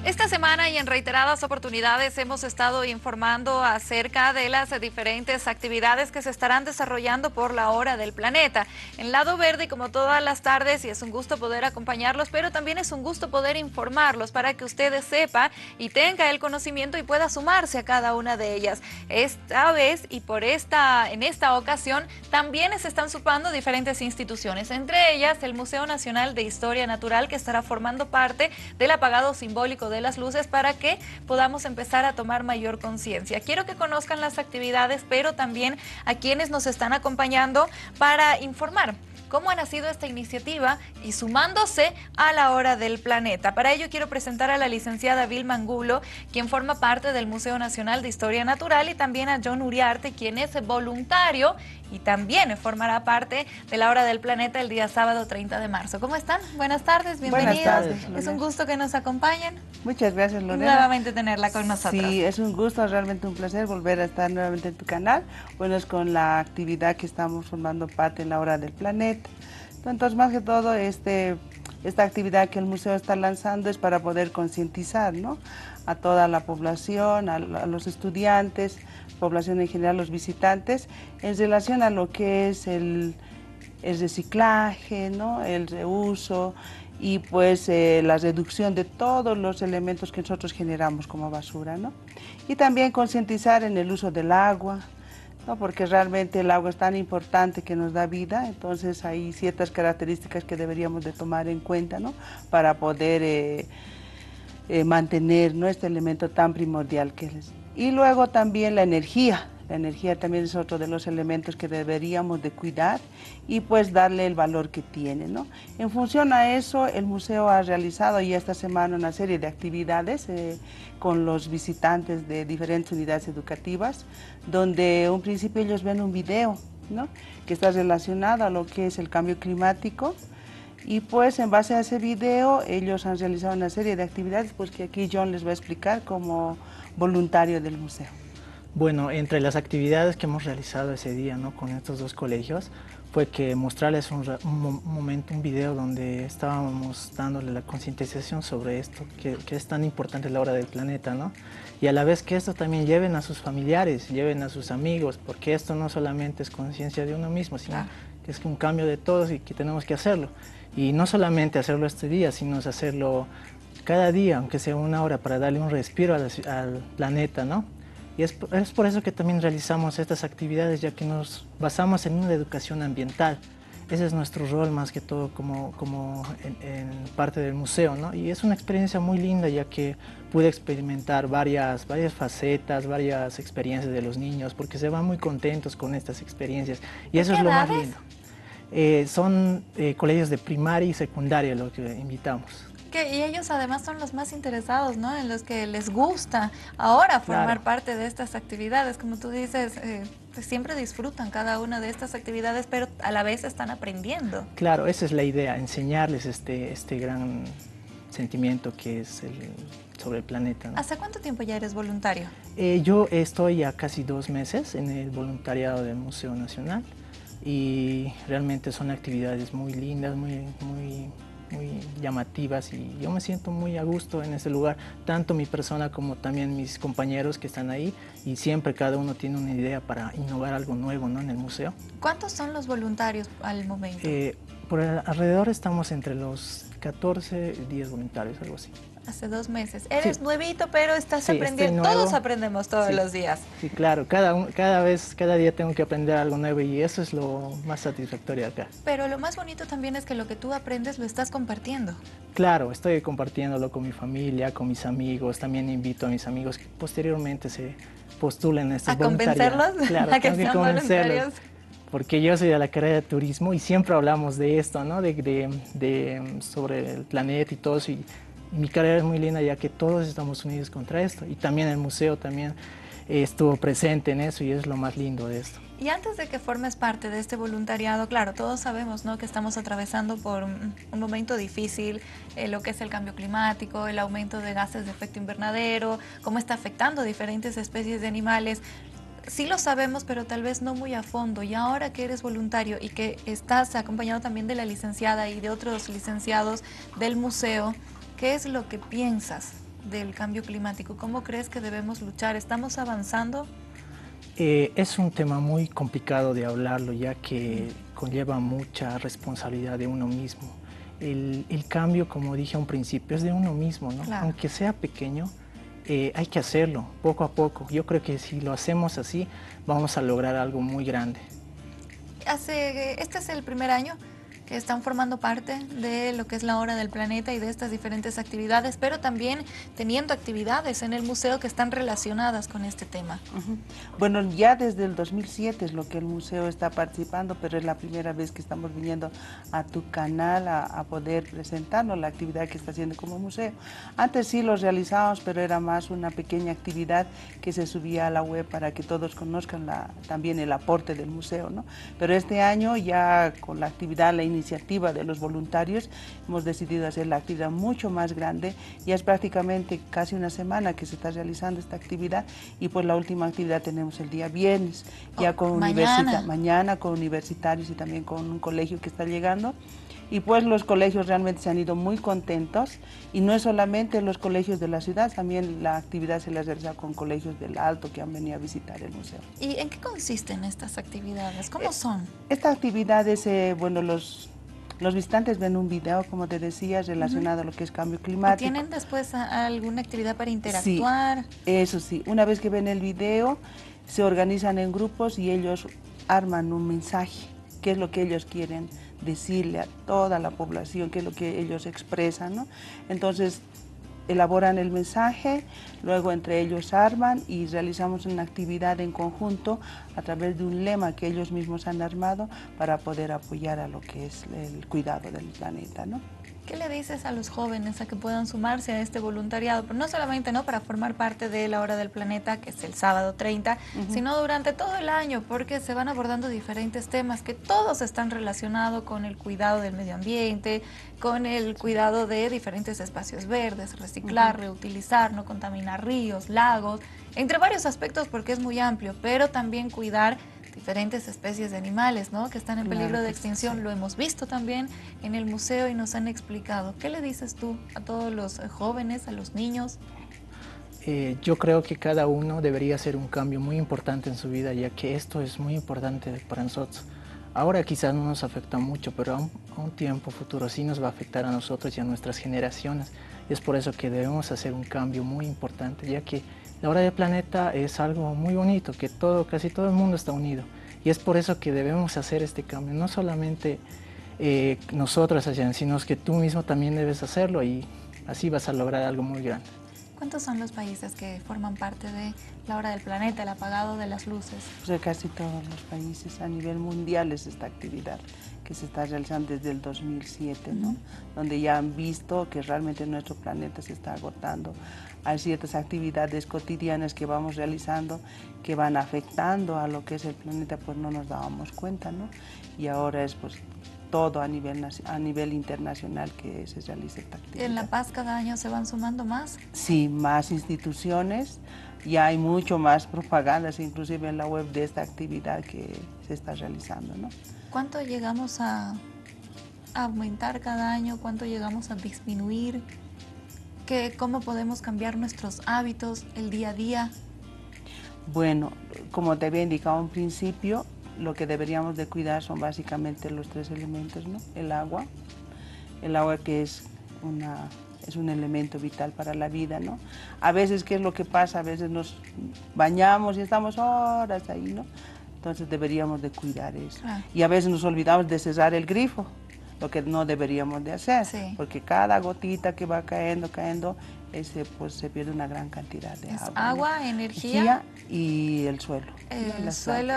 Esta semana y en reiteradas oportunidades hemos estado informando acerca de las diferentes actividades que se estarán desarrollando por la Hora del Planeta. En Lado Verde, como todas las tardes, y es un gusto poder acompañarlos, pero también es un gusto poder informarlos para que ustedes sepa y tenga el conocimiento y pueda sumarse a cada una de ellas. Esta vez y en esta ocasión también se están sumando diferentes instituciones, entre ellas el Museo Nacional de Historia Natural, que estará formando parte del apagado simbólico de las luces para que podamos empezar a tomar mayor conciencia. Quiero que conozcan las actividades, pero también a quienes nos están acompañando para informar cómo ha nacido esta iniciativa y sumándose a la Hora del Planeta. Para ello quiero presentar a la licenciada Vilma Angulo, quien forma parte del Museo Nacional de Historia Natural, y también a John Uriarte, quien es voluntario y también formará parte de la Hora del Planeta el día sábado 30 de marzo. ¿Cómo están? Buenas tardes, bienvenidos. Buenas tardes, Lorena. Es un gusto que nos acompañen. Muchas gracias, Lorena. Y nuevamente tenerla con nosotros. Sí, es un gusto, realmente un placer volver a estar nuevamente en tu canal. Bueno, es con la actividad que estamos formando parte en la Hora del Planeta. Entonces, más que todo, esta actividad que el museo está lanzando es para poder concientizar, ¿no?, a toda la población, a los estudiantes, población en general, los visitantes, en relación a lo que es el reciclaje, ¿no?, el reuso y pues la reducción de todos los elementos que nosotros generamos como basura, ¿no? Y también concientizar en el uso del agua, ¿no?, porque realmente el agua es tan importante que nos da vida. Entonces hay ciertas características que deberíamos de tomar en cuenta, ¿no?, para poder mantener, ¿no?, este elemento tan primordial que es. Y luego también la energía. La energía también es otro de los elementos que deberíamos de cuidar y pues darle el valor que tiene, ¿no? En función a eso, el museo ha realizado ya esta semana una serie de actividades con los visitantes de diferentes unidades educativas, donde un principio ellos ven un video, ¿no?, que está relacionado a lo que es el cambio climático. Y pues en base a ese video ellos han realizado una serie de actividades, pues que aquí John les va a explicar como voluntario del museo. Bueno, entre las actividades que hemos realizado ese día, ¿no?, con estos dos colegios, fue que mostrarles un video donde estábamos dándole la concientización sobre esto, que es tan importante la Hora del Planeta, ¿no? Y a la vez que esto también lleven a sus familiares, lleven a sus amigos, porque esto no solamente es conciencia de uno mismo, sino que es un cambio de todos y que tenemos que hacerlo. Y no solamente hacerlo este día, sino hacerlo cada día, aunque sea una hora, para darle un respiro al planeta, ¿no? Y es por eso que también realizamos estas actividades, ya que nos basamos en una educación ambiental. Ese es nuestro rol más que todo como en parte del museo, ¿no? Y es una experiencia muy linda, ya que pude experimentar varias facetas, varias experiencias de los niños, porque se van muy contentos con estas experiencias. Y eso es lo más lindo. Son colegios de primaria y secundaria los que invitamos. Y ellos además son los más interesados, ¿no?, en los que les gusta ahora formar parte de estas actividades. Como tú dices, pues siempre disfrutan cada una de estas actividades, pero a la vez están aprendiendo. Claro, esa es la idea, enseñarles este gran sentimiento que es sobre el planeta, ¿no? ¿Hace cuánto tiempo ya eres voluntario? Yo estoy ya casi 2 meses en el voluntariado del Museo Nacional y realmente son actividades muy lindas, muy llamativas, y yo me siento muy a gusto en ese lugar, tanto mi persona como también mis compañeros que están ahí, y siempre cada uno tiene una idea para innovar algo nuevo, ¿no?, en el museo. ¿Cuántos son los voluntarios al momento? Por alrededor estamos entre los 14 y 10 voluntarios, algo así. Hace 2 meses. Eres nuevito, pero estás aprendiendo. Todos aprendemos todos los días. Sí, claro. Cada día tengo que aprender algo nuevo, y eso es lo más satisfactorio acá. Pero lo más bonito también es que lo que tú aprendes lo estás compartiendo. Claro, estoy compartiéndolo con mi familia, con mis amigos. También invito a mis amigos que posteriormente se postulen a este voluntariado. ¿A convencerlos? Claro, ¿A que sean voluntarios? Porque yo soy de la carrera de turismo y siempre hablamos de esto, ¿no?, sobre el planeta y todo eso. Y mi carrera es muy linda, ya que todos estamos unidos contra esto, y también el museo también estuvo presente en eso, y es lo más lindo de esto. Y antes de que formes parte de este voluntariado, claro, todos sabemos, ¿no?, que estamos atravesando por un momento difícil, lo que es el cambio climático, el aumento de gases de efecto invernadero, cómo está afectando a diferentes especies de animales. Sí lo sabemos, pero tal vez no muy a fondo. Y ahora que eres voluntario y que estás acompañado también de la licenciada y de otros licenciados del museo, ¿qué es lo que piensas del cambio climático? ¿Cómo crees que debemos luchar? ¿Estamos avanzando? Es un tema muy complicado de hablarlo, ya que conlleva mucha responsabilidad de uno mismo. El cambio, como dije a un principio, es de uno mismo, ¿no? Claro. Aunque sea pequeño, hay que hacerlo poco a poco. Yo creo que si lo hacemos así, vamos a lograr algo muy grande. Este es el primer año que están formando parte de lo que es la Hora del Planeta y de estas diferentes actividades, pero también teniendo actividades en el museo que están relacionadas con este tema. Bueno, ya desde el 2007 es lo que el museo está participando, pero es la primera vez que estamos viniendo a tu canal a poder presentarnos la actividad que está haciendo como museo. Antes sí lo realizábamos, pero era más una pequeña actividad que se subía a la web para que todos conozcan también el aporte del museo, ¿no? Pero este año ya con la actividad, la iniciativa de los voluntarios, hemos decidido hacer la actividad mucho más grande. Ya es prácticamente casi una semana que se está realizando esta actividad y pues la última actividad tenemos el día viernes, ya con mañana con universitarios y también con un colegio que está llegando. Y pues los colegios realmente se han ido muy contentos y no es solamente los colegios de la ciudad, también la actividad se la realiza con colegios del Alto que han venido a visitar el museo. ¿Y en qué consisten estas actividades? ¿Cómo son? Estas actividades, bueno, los visitantes ven un video, como te decía, relacionado a lo que es cambio climático. ¿Tienen después alguna actividad para interactuar? Sí, eso sí. Una vez que ven el video, se organizan en grupos y ellos arman un mensaje, qué es lo que ellos quieren decirle a toda la población, qué es lo que ellos expresan, ¿no? Entonces, elaboran el mensaje, luego entre ellos arman y realizamos una actividad en conjunto a través de un lema que ellos mismos han armado para poder apoyar a lo que es el cuidado del planeta, ¿no? ¿Qué le dices a los jóvenes a que puedan sumarse a este voluntariado? Pero no solamente para formar parte de la Hora del Planeta, que es el sábado 30, sino durante todo el año, porque se van abordando diferentes temas que todos están relacionados con el cuidado del medio ambiente, con el cuidado de diferentes espacios verdes, reciclar, reutilizar, no contaminar ríos, lagos, entre varios aspectos porque es muy amplio, pero también cuidar diferentes especies de animales, ¿no?, que están en peligro de extinción. Sí. Lo hemos visto también en el museo y nos han explicado. ¿Qué le dices tú a todos los jóvenes, a los niños? Yo creo que cada uno debería hacer un cambio muy importante en su vida, ya que esto es muy importante para nosotros. Ahora quizás no nos afecta mucho, pero a un tiempo futuro sí nos va a afectar a nosotros y a nuestras generaciones. Y es por eso que debemos hacer un cambio muy importante, ya que la Hora del Planeta es algo muy bonito, que casi todo el mundo está unido. Y es por eso que debemos hacer este cambio, no solamente nosotros, sino que tú mismo también debes hacerlo y así vas a lograr algo muy grande. ¿Cuántos son los países que forman parte de la Hora del Planeta, el apagado de las luces? Pues casi todos los países a nivel mundial es esta actividad que se está realizando desde el 2007, ¿no? Donde ya han visto que realmente nuestro planeta se está agotando. Hay ciertas actividades cotidianas que vamos realizando que van afectando a lo que es el planeta, pues no nos dábamos cuenta, ¿no? Y ahora es pues todo a nivel internacional que se realiza esta actividad. ¿En La Paz cada año se van sumando más? Sí, más instituciones, ya hay mucho más propagandas, inclusive en la web de esta actividad que se está realizando, ¿no? ¿Cuánto llegamos a aumentar cada año? ¿Cuánto llegamos a disminuir? ¿Cómo podemos cambiar nuestros hábitos, el día a día? Bueno, como te había indicado en principio, lo que deberíamos de cuidar son básicamente los tres elementos, ¿no? El agua que es un elemento vital para la vida, ¿no? A veces, ¿qué es lo que pasa? A veces nos bañamos y estamos horas ahí, ¿no? Entonces deberíamos de cuidar eso. Y a veces nos olvidamos de cerrar el grifo, lo que no deberíamos de hacer, porque cada gotita que va cayendo, pues se pierde una gran cantidad de agua. Agua, ¿no? energía y el suelo. El suelo,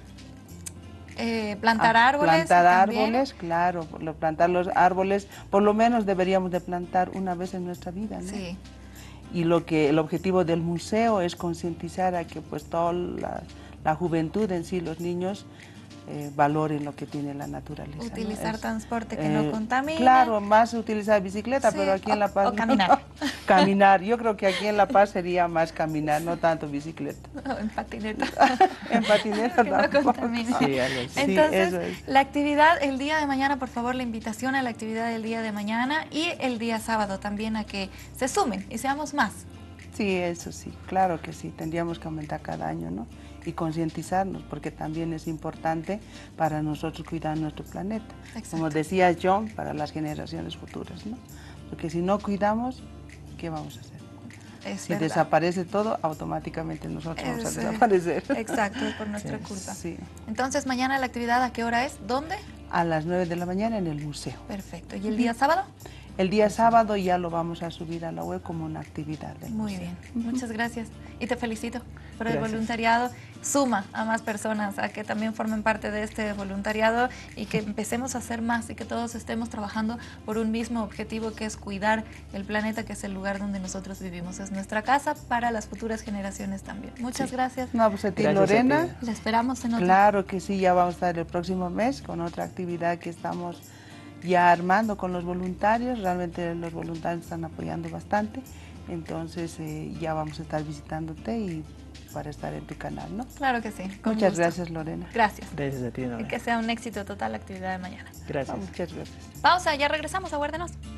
plantar árboles. Plantar árboles, claro, plantar los árboles, por lo menos deberíamos de plantar una vez en nuestra vida, ¿no? Sí. Y el objetivo del museo es concientizar a que pues toda la juventud en sí, los niños, valoren lo que tiene la naturaleza. Utilizar ¿no? transporte que no contamine. Claro, más utilizar bicicleta, sí, pero aquí en La Paz... O caminar. Caminar, yo creo que aquí en La Paz sería más caminar, no tanto bicicleta. No, en patineta. En patineta que no contamine. Sí, entonces, eso es. La actividad el día de mañana, por favor, la invitación a la actividad del día de mañana y el día sábado también a que se sumen y seamos más. Sí, eso sí, claro que sí, tendríamos que aumentar cada año, ¿no? Y concientizarnos, porque también es importante para nosotros cuidar nuestro planeta. Exacto. Como decía John, para las generaciones futuras, ¿no? Porque si no cuidamos, ¿qué vamos a hacer? Si verdad. desaparece todo, automáticamente nosotros vamos a desaparecer. Exacto, es por nuestra culpa. Sí. Entonces, mañana la actividad, ¿a qué hora es? ¿Dónde? A las 9 de la mañana en el museo. Perfecto. ¿Y el día sábado? El día sábado ya lo vamos a subir a la web como una actividad del Muy museo. bien, muchas gracias. Y te felicito por el Gracias. voluntariado. Suma a más personas a que también formen parte de este voluntariado y que empecemos a hacer más y que todos estemos trabajando por un mismo objetivo, que es cuidar el planeta, que es el lugar donde nosotros vivimos. Es nuestra casa para las futuras generaciones también. Muchas gracias. No, pues a ti, Gracias a Lorena. ti. La esperamos en otro. Claro que sí, ya vamos a estar el próximo mes con otra actividad que estamos ya armando con los voluntarios. Realmente los voluntarios están apoyando bastante, entonces ya vamos a estar visitándote y para estar en tu canal, ¿no? Claro que sí. Con Muchas gusto. gracias, Lorena. Gracias. Gracias a ti, Y Lorena. que sea un éxito total la actividad de mañana. Gracias. Muchas gracias. Pausa, ya regresamos, aguárdenos.